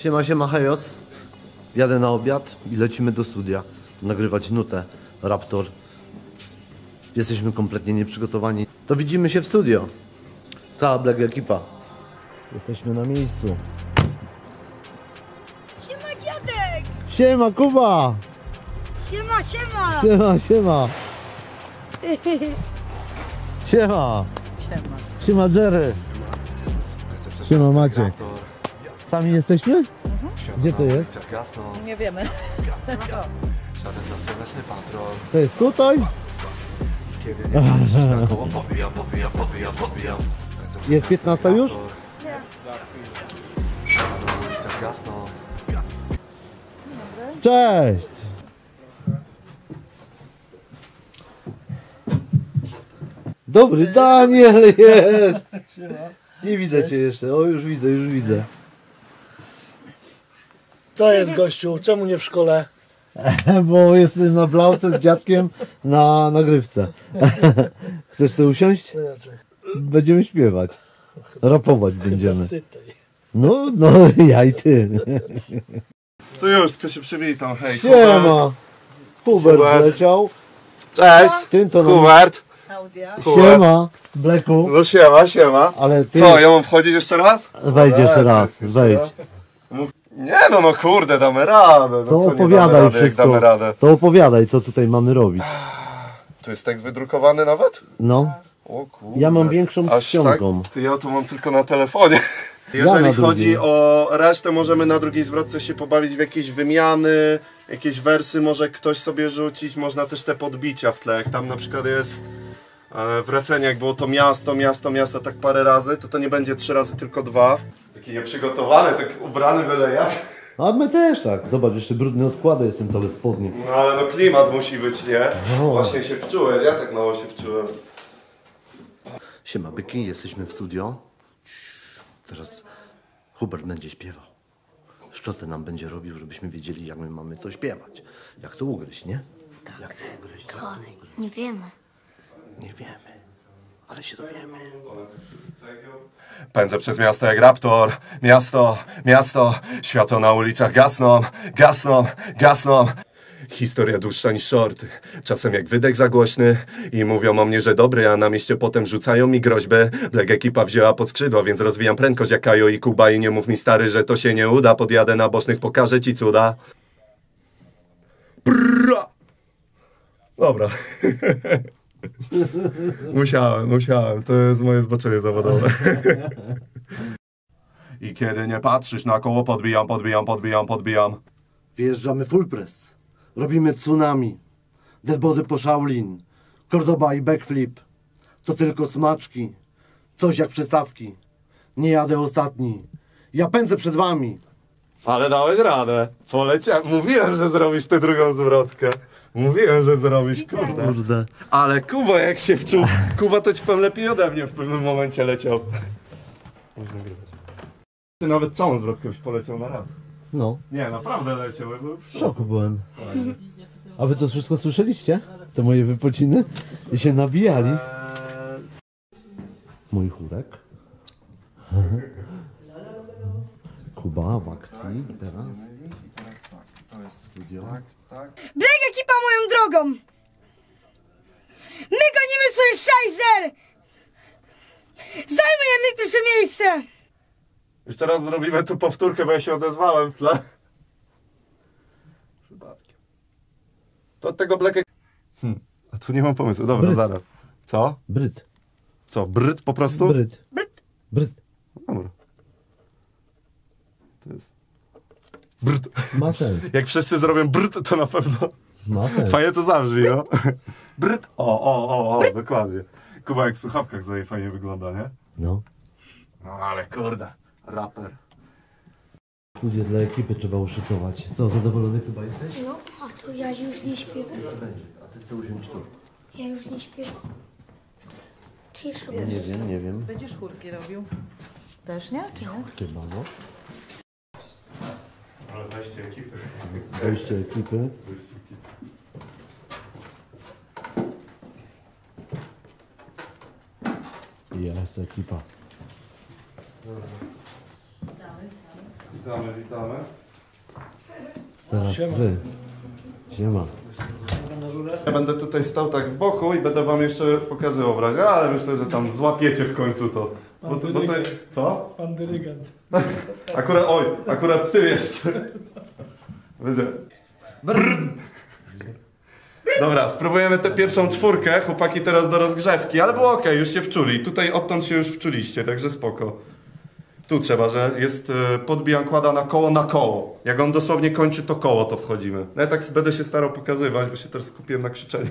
Siema, siema, hejos. Jadę na obiad i lecimy do studia nagrywać nutę Raptor. Jesteśmy kompletnie nieprzygotowani. To widzimy się w studio. Cała Black ekipa. Jesteśmy na miejscu. Siema dziadek! Siema Kuba! Siema, siema! Siema, siema! Siema! Siema. Siema Jerry! Siema Maciek! Sami jesteśmy? Gdzie to jest? Nie wiemy. To jest tutaj? Jest 15 już? Cześć! Dobry Daniel jest! Nie widzę cię jeszcze, o już widzę, już widzę. Co jest, gościu? Czemu nie w szkole? Bo jestem na blauce z dziadkiem na nagrywce. Chcesz sobie usiąść? Będziemy śpiewać. Rapować będziemy. No, ja i ty. To już, tylko się przywitam, hej. Siema! Hubert leciał. Cześć! Tym to Hubert! Audia. Siema, Bleku. No siema, siema. Ale ty... Co, ja mam wchodzić jeszcze raz? Wejdź jeszcze raz, Jeszcze wejdź. raz. Nie no kurde, damy radę. No To co, nie damy opowiadaj rady, jak wszystko. damy radę. To opowiadaj, co tutaj mamy robić. Tu jest tekst wydrukowany nawet? No, O kurde. ja mam większą Aż ściągą. Tak? Ty, ja to mam tylko na telefonie. na Jeżeli drugiej. chodzi o resztę, możemy na drugiej zwrotce się pobawić w jakieś wymiany, jakieś wersy może ktoś sobie rzucić, można też te podbicia w tle, jak tam na przykład jest w refrenie, jak było to miasto, miasto, miasto tak parę razy, to nie będzie 3 razy, tylko 2. Taki nieprzygotowany, tak ubrany byle jak. A my też tak. Zobacz, jeszcze brudny odkłady, jestem cały spodnie. No ale no klimat musi być, nie? No. Właśnie się wczułeś, ja tak mało się wczułem. Siema byki, jesteśmy w studio. Teraz Hubert będzie śpiewał. Szczotę nam będzie robił, żebyśmy wiedzieli, jak my mamy to śpiewać. Jak to ugryźć, nie? Tak. Jak to ugryźć? To nie wiemy. Nie wiemy, ale się dowiemy. Pędzę przez miasto jak raptor. Miasto, miasto, światło na ulicach gasną, gasną, gasną. Historia dłuższa niż shorty. Czasem jak wydech za głośny i mówią o mnie, że dobry, a na mieście potem rzucają mi groźby. Black ekipa wzięła pod skrzydła, więc rozwijam prędkość jak Kajo i Kuba i nie mów mi stary, że to się nie uda. Podjadę na bocznych, pokażę ci cuda. Brrra. Dobra. Musiałem. To jest moje zboczenie zawodowe. I kiedy nie patrzysz na koło, podbijam. Wjeżdżamy full press. Robimy tsunami. Deadbody po Shaolin. Cordoba i backflip. To tylko smaczki. Coś jak przystawki. Nie jadę ostatni. Ja pędzę przed wami. Ale dałeś radę. Poleciałem. Mówiłem, że zrobisz tę drugą zwrotkę. Mówiłem, że zrobisz, kurde. Ale Kuba jak się wczuł. Kuba to ci powiem lepiej ode mnie w pewnym momencie leciał. Można nagrywać. Ty nawet całą zwrotkę byś poleciał na raz. No, Nie, naprawdę leciał. w szoku byłem. A wy to wszystko słyszeliście? Te moje wypociny? I się nabijali. Mój chórek. Kuba w akcji. Teraz. To jest Studio. tak. Black ekipa moją drogą! My gonimy swój szajzer! Zajmujemy pierwsze miejsce! Już teraz zrobimy tu powtórkę, bo ja się odezwałem w tle. Przypadkiem. To od tego Black... A tu nie mam pomysłu. Dobra, Bryt. zaraz. Co? Bryt. Co? Bryt po prostu? Bryt. Bryt. Dobra. To jest... Bryt. Ma sens. Jak wszyscy zrobią bryt, to na pewno Ma sens. fajnie to zabrzmi, no. Bryt. O, dokładnie. Kuba jak w słuchawkach sobie fajnie wygląda, nie? No. No ale kurde, raper. Studio dla ekipy trzeba uszykować. Co, zadowolony chyba jesteś? No, a to ja już nie śpiewam. Będzie. A ty co usiądź tu? Ja już nie śpiewam. Ciszę. Nie wiem. Będziesz chórki robił? Też nie? Czy nie? Chyba, no. Ale weźcie ekipy. Wejście ekipy. Jest ekipa. Witamy. Teraz Siema. wy. Siema. Ja będę tutaj stał tak z boku i będę wam jeszcze pokazywał w razie, ale myślę, że tam złapiecie w końcu to. Bo to co? Pan dyrygent. Akurat z tyłu jeszcze. Będzie. Dobra, spróbujemy tę pierwszą czwórkę. Chłopaki teraz do rozgrzewki, ale było ok, już się wczuli. Tutaj odtąd się już wczuliście, także spoko. Tu trzeba, że jest podbijam, kłada na koło. Jak on dosłownie kończy to koło, to wchodzimy. No ja tak będę się starał pokazywać, bo się też skupiłem na krzyczeniu.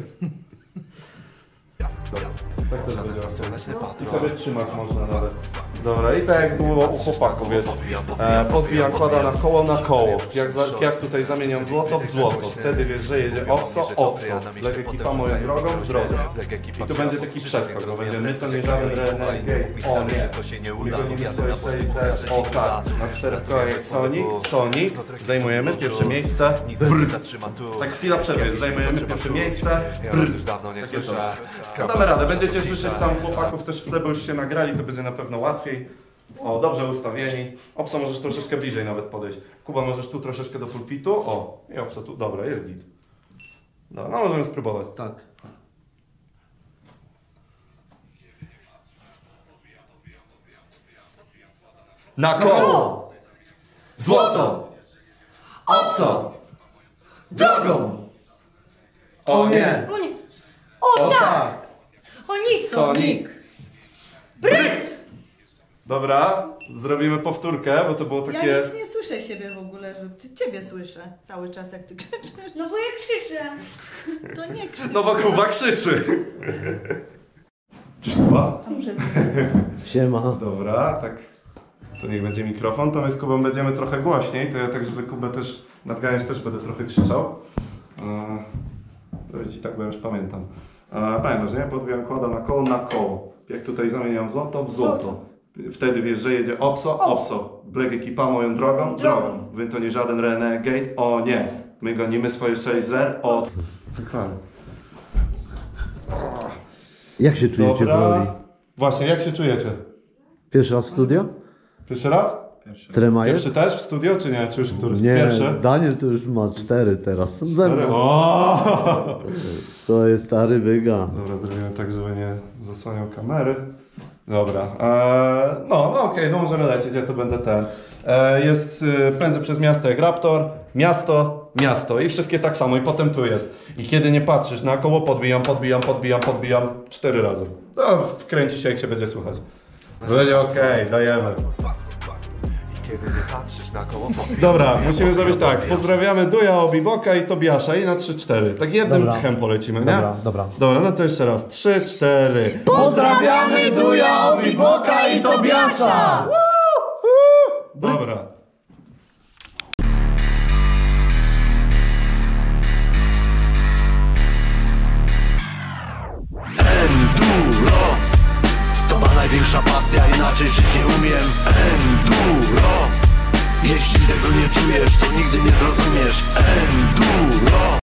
Tak też będzie. I sobie trzymać można nawet. Dobra, i tak jak było u chłopaków jest. Podbijam, kłada na koło. Jak tutaj zamieniam złoto w złoto. Wtedy wiesz, że jedzie opso. Black ekipa moją drogą. I tu będzie taki przeskok, bo będzie my to nie żaden renegade. O nie. My gonimy swoje 6 o tak. Na 4 kołach jak Sonic. Zajmujemy pierwsze miejsce. Tak chwila przerwy jest. Zajmujemy pierwsze miejsce. Takie coś. No damy radę. Będziecie słyszeć tam chłopaków też w tle, bo już się nagrali, to będzie na pewno łatwiej. O, dobrze ustawieni. Opsa możesz troszeczkę bliżej nawet podejść. Kuba, możesz tu troszeczkę do pulpitu. O, i Opsa tu. Dobra, jest git. No, możemy spróbować. Tak. Na koło! Złoto! Opso! Drogą! O nie! O nie. O tak! O nic! Sonic! Bryt! Dobra, zrobimy powtórkę, bo to było takie... Ja nic nie słyszę siebie w ogóle, że ciebie słyszę cały czas jak ty krzyczysz. No bo ja krzyczę. To nie krzycz. No bo Kuba krzyczy. Cześć Kuba. Siema. Dobra, tak. To niech będzie mikrofon, to my z Kubą będziemy trochę głośniej, to ja tak, żeby Kubę też nadganiać, też będę trochę krzyczał. Ci tak, bo już pamiętam. Pamiętasz, nie? Podbijam, kłada na koło. Jak tutaj zamieniam złoto w złoto. Wtedy wiesz, że jedzie opso. Black ekipa moją drogą. Wy to nie żaden renegade. O nie. My gonimy swoje 6-0. O. Dokładnie. Jak się czujecie w roli? Właśnie, jak się czujecie? Pierwszy raz w studio? Pierwszy raz? Trema jest? Pierwszy też w studio, czy nie? Czy już któryś? Nie, Pierwszy? Daniel to już ma 4 teraz. Są ze mną. O! To jest stary wyga. Dobra, zrobimy tak, żeby nie zasłaniał kamery. Dobra. Okej, no możemy lecieć, ja tu będę ten. Pędzę przez miasto jak Raptor. Miasto. I wszystkie tak samo. I potem tu jest. I kiedy nie patrzysz na koło, podbijam 4 razy. No, wkręci się, jak się będzie słuchać. Będzie okej, dajemy. Dobra, musimy zrobić tak. Pozdrawiamy Duja, Obiboka i Tobiasza i na 3-4. Tak jednym Dobra. tchem polecimy, nie? Dobra. Dobra, no to jeszcze raz. 3-4. Pozdrawiamy Duja, Obiboka i Tobiasza! Dobra. Enduro to ma największa pasja, inaczej żyć nie umiem. Enduro, jeśli tego nie czujesz, to nigdy nie zrozumiesz. Enduro.